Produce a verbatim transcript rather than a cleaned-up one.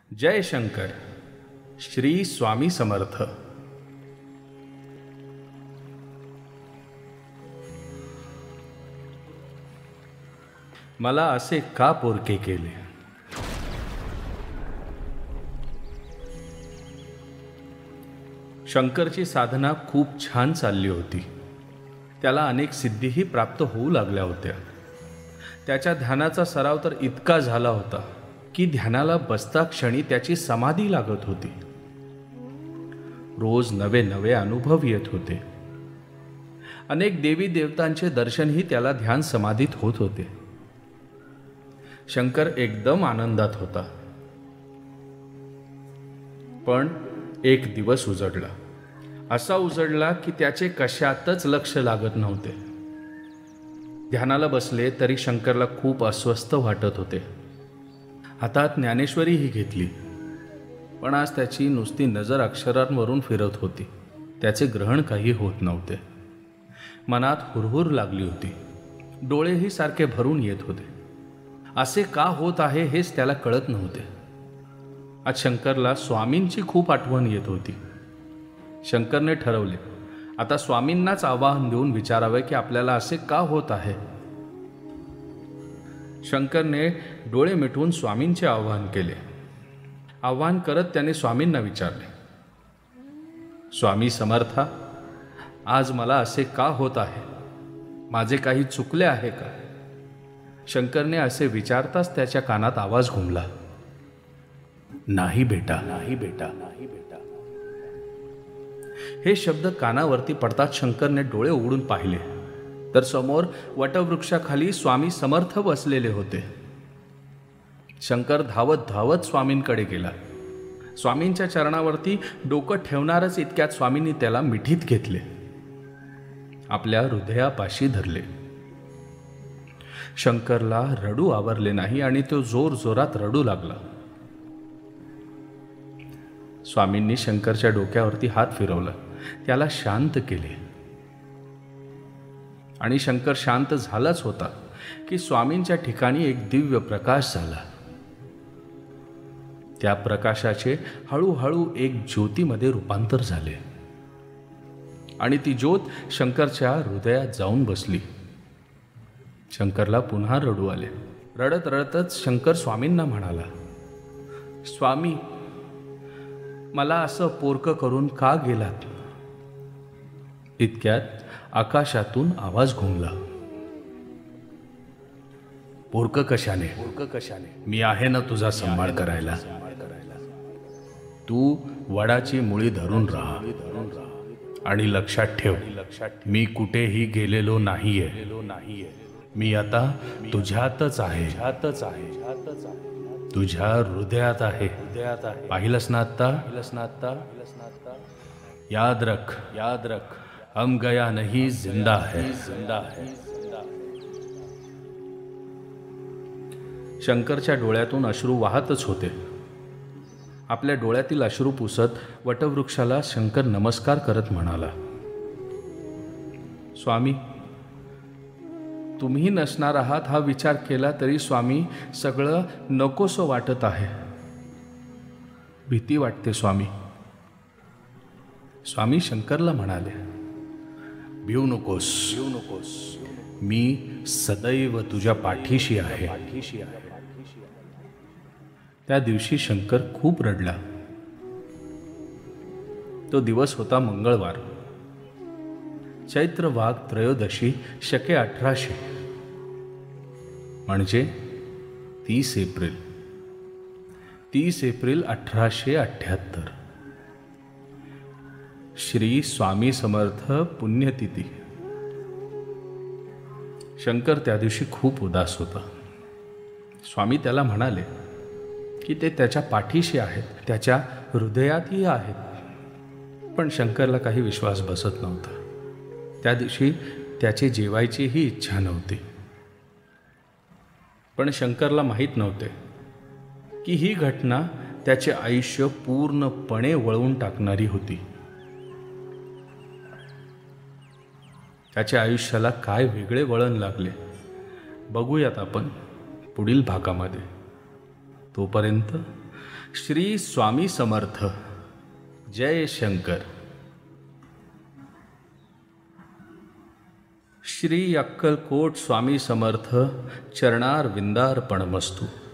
जय शंकर. श्री स्वामी समर्थ. मला असे का पोरके केले? शंकरची साधना खूप छान चालली होती. त्याला अनेक सिद्धीही प्राप्त होऊ लागल्या होत्या. त्याच्या ध्यानाचा सराव तर इतका झाला होता की ध्यानाला बसता क्षणी त्याची समाधी लागत होती. रोज नवे नवे अनुभव येत होते. अनेक देवी देवतांचे दर्शनही त्याला ध्यान समाधीत होत होते. शंकर एकदम आनंदात होता. पण एक दिवस उजडला. असा उजडला की त्याचे कशातच लक्ष लागत नव्हते. ध्यानाला बसले तरी शंकरला खूप अस्वस्थ वाटत होते. हातात ज्ञानेश्वरीही घेतली, पण आज त्याची नुसती नजर अक्षरांवरून फिरत होती. त्याचे ग्रहण काही होत नव्हते. मनात हुरहुर लागली होती. डोळेही सारखे भरून येत होते. असे का होत आहे हेच त्याला कळत नव्हते. आज शंकरला स्वामींची खूप आठवण येत होती. शंकरने ठरवले आता स्वामींनाच आवाहन देऊन विचारावे की आपल्याला असे का होत आहे. शंकरने डोळे मिटवून स्वामींचे आवाहन केले. आवाहन करत त्याने स्वामींना विचारले, स्वामी समर्था, आज मला असे का होत आहे? माझे काही चुकले आहे का? शंकरने असे विचारताच त्याच्या कानात आवाज घुमला, नाही बेटा, नाही बेटा, नाही बेटा. हे शब्द कानावरती पडताच शंकरने डोळे उघडून पाहिले तर समोर वटवृक्षाखाली स्वामी समर्थ बसलेले होते. शंकर धावत धावत स्वामींकडे गेला. स्वामींच्या चरणावरती डोकं ठेवणारच इतक्यात स्वामींनी त्याला मिठीत घेतले, आपल्या हृदयापाशी धरले. शंकरला रडू आवरले नाही आणि तो जोर जोरात रडू लागला. स्वामींनी शंकरच्या डोक्यावरती हात फिरवला, त्याला शांत केले. आणि शंकर शांत झालाच होता की स्वामींच्या ठिकाणी एक दिव्य प्रकाश झाला. त्या प्रकाशाचे हळूहळू एक ज्योतीमध्ये रूपांतर झाले आणि ती ज्योत शंकरच्या हृदयात जाऊन बसली. शंकरला पुन्हा रडू आले. रडत रडतच शंकर स्वामींना म्हणाला, स्वामी, मला असं पोरकं करून का गेलात? इतक्यात आकाशातून आवाज घुमला, पोरकं कशाने? पोरकं कशाने? मी आहे ना तुझा सांभाळ करायला. तू वडाची मुळी धरून राहा आणि लक्षात ठेव, मी कुठेही गेलेलो नाहीये. मी आता तुझ्यातच आहे, तुझ्या हृदयात आहे. पाहिलंस ना आता? याद रख, याद रख, हम गया नहीं, जिंदा है, जिंदा है. शंकरच्या डोळ्यातून अश्रू वाहतच होते. आपल्या डोळ्यातील अश्रू पुसत वटवृक्षाला शंकर नमस्कार करत म्हणाला, स्वामी, तुम्ही नसणार आहात हा विचार केला तरी स्वामी सगळं नकोसं वाटत आहे. भीती वाटते स्वामी. स्वामी शंकरला म्हणाले, भिऊ नकोस, भिऊ नकोस, मी सदैव तुझ्या पाठीशी आहे. त्या दिवशी शंकर खूप रडला. तो दिवस होता मंगळवार, चैत्र वाघ त्रयोदशी, शके अठराशे, म्हणजे तीस एप्रिल तीस एप्रिल अठराशे अठ्ठ्याहत्तर. श्री स्वामी समर्थ पुण्यतिथी. शंकर त्या दिवशी खूप उदास होता. स्वामी त्याला म्हणाले की ते त्याच्या पाठीशी आहेत, त्याच्या हृदयातही आहेत. पण शंकरला काही विश्वास बसत नव्हता. त्या दिवशी त्याची जेवायचीही इच्छा नव्हती. पण शंकरला माहीत नव्हते की ही घटना त्याचे आयुष्य पूर्णपणे वळवून टाकणारी होती. त्याच्या आयुष्याला काय वेगळे वळण लागले बघूयात आपण पुढील भागामध्ये. तोपर्यंत श्री स्वामी समर्थ. जय शंकर. श्री अक्कलकोट स्वामी समर्थ चरणार विंदार्पणमस्तु.